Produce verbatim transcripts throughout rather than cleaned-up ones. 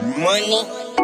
Money.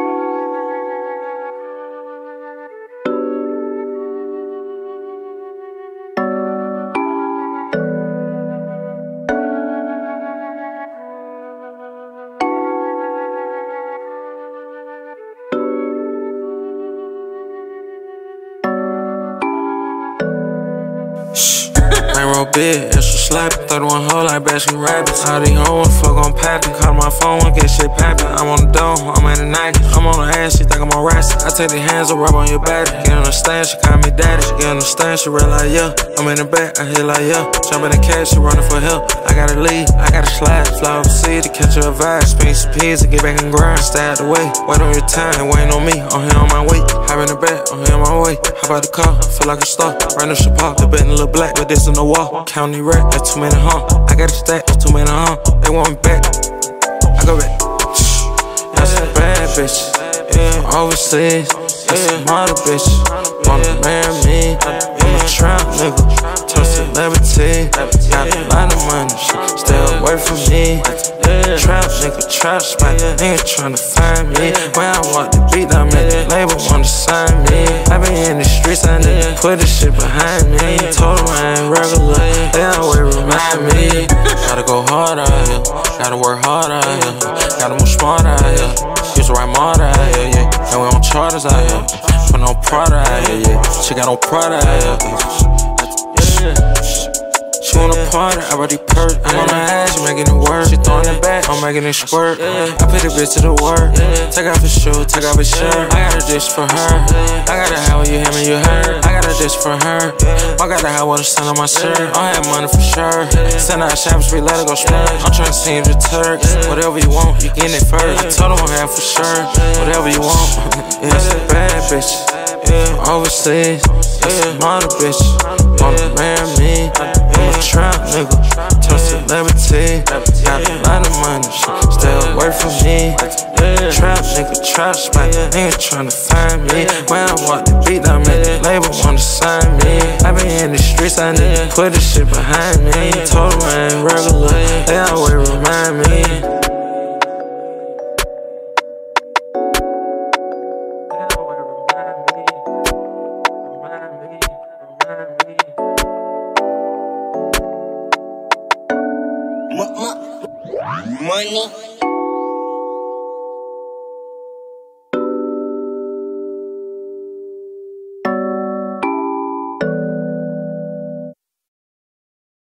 Shh, ain't real big, extra slapping, thirty-one hole like Baskin Rabbits. All these hoes fuck on papping, call my phone, wanna get shit papping. I'm on the dome, I'm at the nineties, I'm on the ass, she think I'm on racing. I take the hands and rub on your body, get on the stand, she call me daddy. She get on the stand, she real like yeah, I'm in the back, I hit like yeah. Jump in the cab, she running for help. I gotta leave, I gotta slide, fly overseas to catch her a vibe. Spin some peas and get back and grind, stay out the way. Wait on your time, waiting on me, I'm here on my way. Hop in the back, I'm here on my way. Hop out the car, feel like a star. Right up your pop, the bed in a little black, but this in the wall. County rat, that's too many huh. I got a stack, that's too many huh. They want me back, I go back. That's a bad bitch, yeah. Overseas, that's a model bitch. Wanna marry me, I'm a trap nigga. Turn celebrity, got a lot of money, stay away from me. Trap nigga, trap spot, nigga tryna find me. When I walk the beat, I make the label wanna sign me. I been in the streets, I need to put this shit behind me. Told them I ain't regular, they always remind me. Gotta go hard out here, gotta work hard out here, gotta move smart out here. Use the right model out here, yeah. And we on charters out here, put no Prada out here, yeah. She got no Prada out here, yeah. She wanna party, I already perk. I'm on her ass, she making it work. She throwing it back, I'm making it squirt. I put the bitch to the work. Take off his shoe, take off his shirt. I got a dish for her. I got a hat when you hear me, you heard. I got a dish for her. I got a hat with a sun on my shirt. I have money for sure. Send out shopping street, let her go splurge. I'm trying to see the Turks. Whatever you want, you getting it first. I told him I have for sure. Whatever you want. Yeah, it's a bad bitch. Yeah, overseas. It's a model bitch. Wanna marry me. I'm a trap nigga, turn celebrity. Got a lot of money, stay away from me. Trap nigga, trap spot, nigga tryna find me. When I walk the beat, I make the label wanna sign me. I been in the streets, I need to put this shit behind me. Told them I ain't regular, they always remind me. Money.